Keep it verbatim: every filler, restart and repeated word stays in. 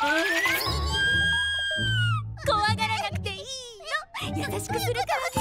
怖がらなくていいよ。優しくするからね。